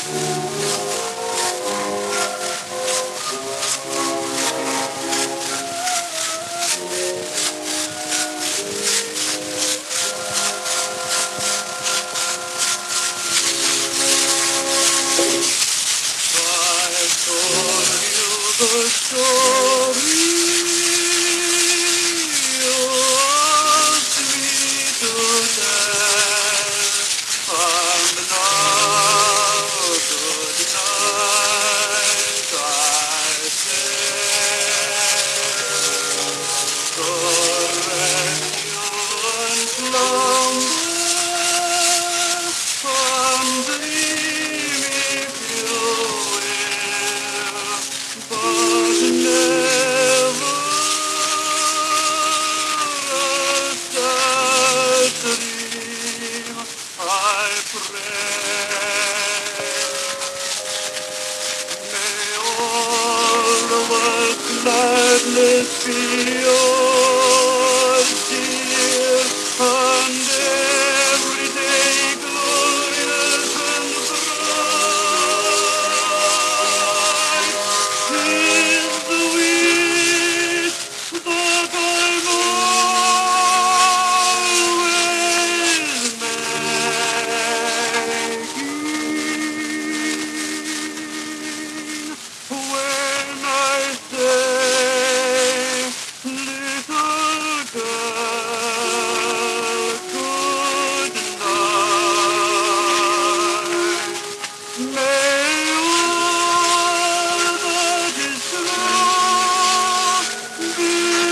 The story of sweet death, and now good night, I say. Good rest you and slumber, and dream if you will. But never rest that dream, I pray. May all of us gladness be yours, dear, and every day glorious and bright. Is the wish that I'm always making when I say, little girl, good night. May all that is true be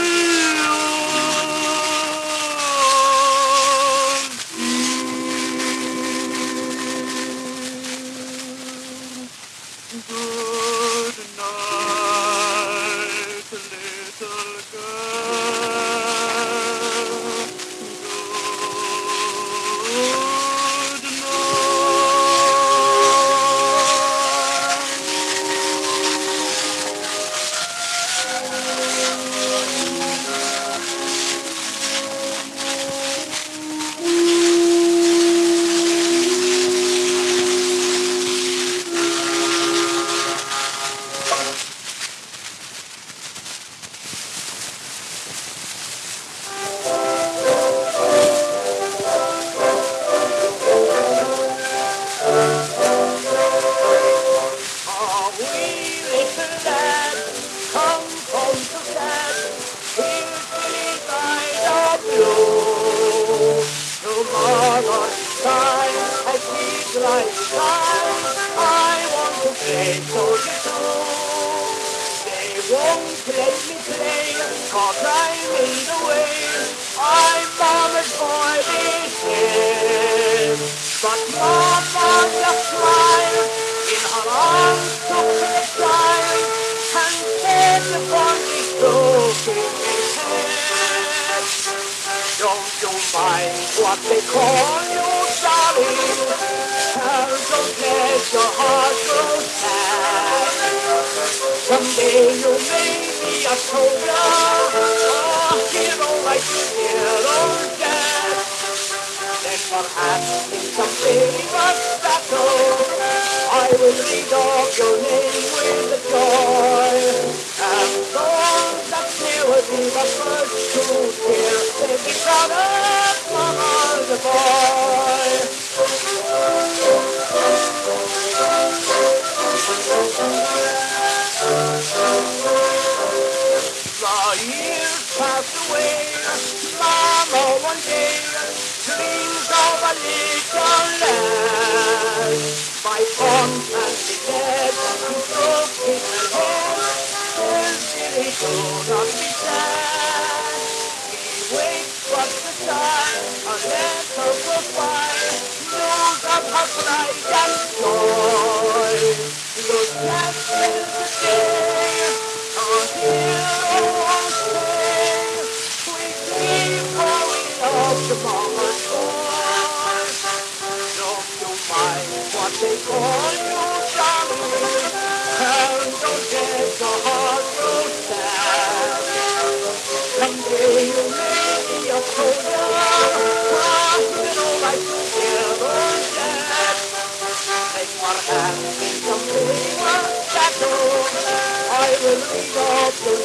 yours, dear. Good night, little girl. Good Are we little lad, come home to dad, here's Billy Guide of blue. Tomorrow's time, I keep like time, I want to play soldier too. They won't let me play, 'cause I'm in the way, I'm mama's boy this year. But mama just smiled, in her arms took the child, and said the funny stroke in his head. Don't you mind what they call you, darling, and don't let your heart grow sad. Someday you may be a soldier, a hero like your dear old dad. Then perhaps in some famous battle, I will read off your name with a joy. And those that never be the first to hear, they be proud of Mama's boy. The years passed away, Mama one day dreams of a little lad. By constantly dead, he broke his head, and Billy could not be sad. He wakes but the time, a letter goes by, news of her pride and joy. Look at the day, a hero will say, we keep growing up to Mama's boy. Don't you mind what they call you, darling, and don't get your heart so sad. Someday you may be a soldier, you know like you hear those dad. Take my hand of blue.